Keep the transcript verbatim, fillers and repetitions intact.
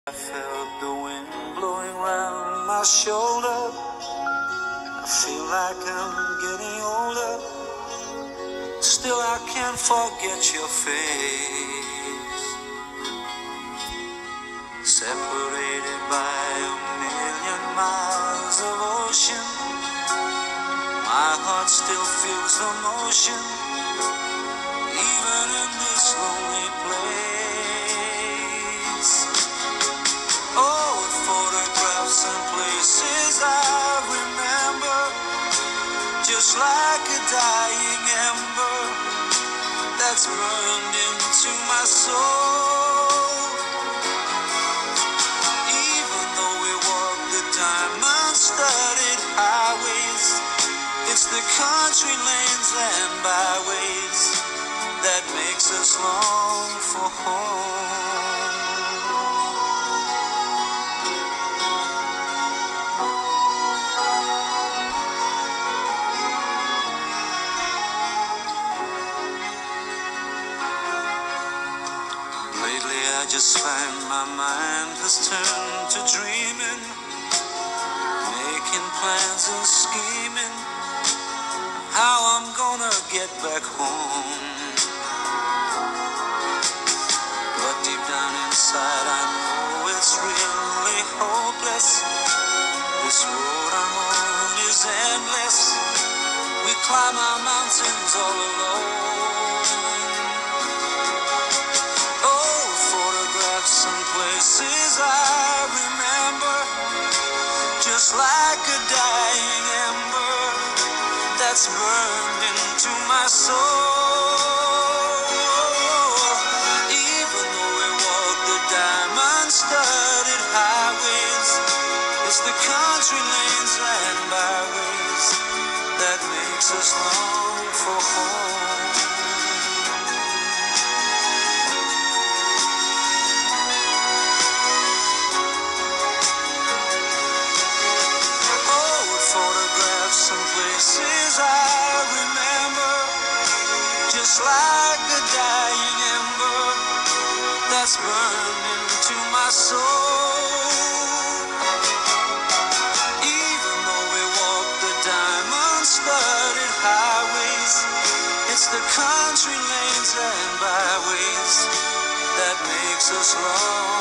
I felt the wind blowing round my shoulder. I feel like I'm getting older. Still I can't forget your face. Separated by a million miles of ocean, my heart still feels the motion, even in this lonely place. Oh, photographs and places I remember, just like a dying ember that's burned into my soul. Even though we walk the diamond-studded highways, it's the country lanes and byways that makes us long for home. Lately I just find my mind has turned to dreaming, making plans and scheming how I'm gonna get back home. But deep down inside I know it's really hopeless. This road I'm on is endless. We climb our mountains all alone. Oh, photographs and places I remember, just like a dying ember that's burned into my soul. Even though we walk the diamond-studded highways, it's the country lanes and byways that makes us long for home. Oh, photographs and places I remember, just like a dying ember that's burned into my soul. Even though we walk the diamond-studded highways, it's the country lanes and byways that makes us long